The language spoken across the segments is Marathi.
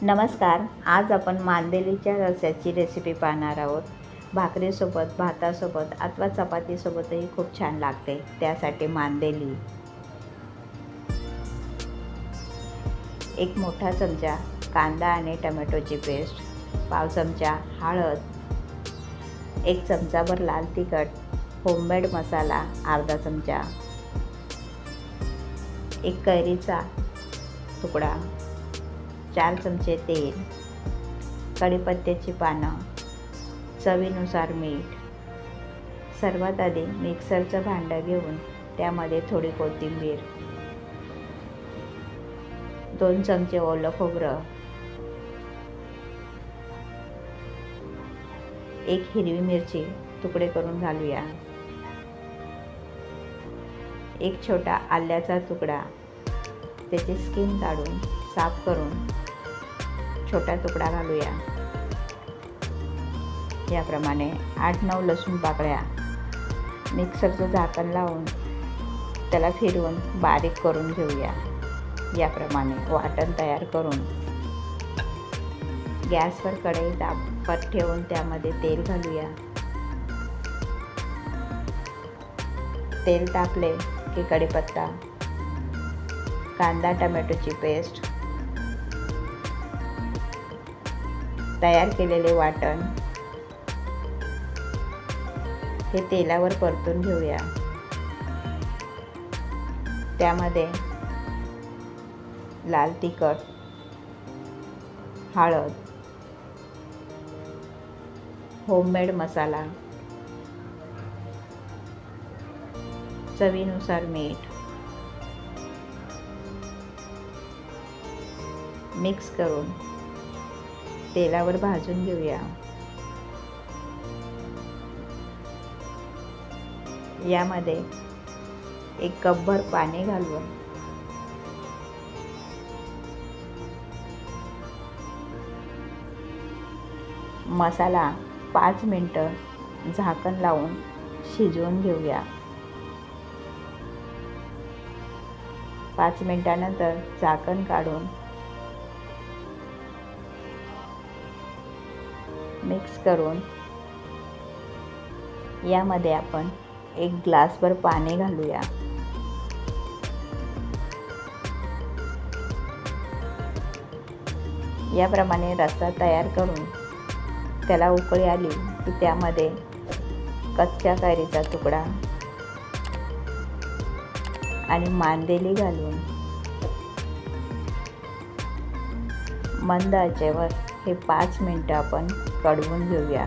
नमस्कार. आज आपण मांदेलीच्या रस्स्याची रेसिपी पाहणार आहोत. भाकरीसोबत, भातासोबत अथवा चपातीसोबतही खूप छान लागते. त्यासाठी मांदेली, एक मोठा चमचा कांदा आणि टोमॅटोची पेस्ट, पाव चमचा हळद, एक चमचाभर लाल तिखट, होममेड मसाला अर्धा चमचा, एक कैरीचा तुकडा, 4 चमचे तेल, कढीपत्त्याची पानं, चवीनुसार मीठ. सर्वात आधी मिक्सरचं भांडं घेऊन त्यामध्ये थोडी कोथिंबीर, 2 चमचे ओलं खोबरं, 1 हिरवी मिरची तुकडे करून घालूया, 1 छोटा आल्याचा तुकडा, त्याची स्किन काढून साफ करून छोटा तुकडा घालूया. याप्रमाणे 8-9 लसूण पाकळ्या मिक्सरचं झाकण लावून त्याला फिरवून बारीक करून घेऊया. याप्रमाणे वाटण तयार करून गॅसवर कढई तापत ठेवून त्यामध्ये तेल घालूया. तेल तापले की कढीपत्ता, कांदा टोमॅटोची पेस्ट, तयार केलेले वाटण हे तेलावर परतून घेऊया. त्यामध्ये लाल तिखट, हळद, होममेड मसाला, चवीनुसार मीठ मिक्स करून तेलावर भाजून घेऊया. यामध्ये 1 कपभर पाणी घालून मसाला 5 मिनिटं झाकण लावून शिजवून घेऊया. 5 मिनिटानंतर झाकण काढून मिक्स करून यामध्ये आपण 1 ग्लासभर पाणी घालूया. याप्रमाणे रस्सा तयार करून त्याला उकळी आली की त्यामध्ये कच्च्या कैरीचा तुकडा आणि मांदेली घालून मंद आचेवर हे 5 मिनिटं आपण कढवून घेऊया.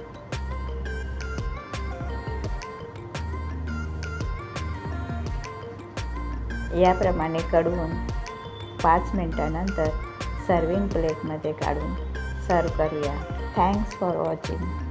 याप्रमाणे कढवून 5 मिनिटानंतर सर्विंग प्लेटमध्ये काढून सर्व करूया. Thanks for watching.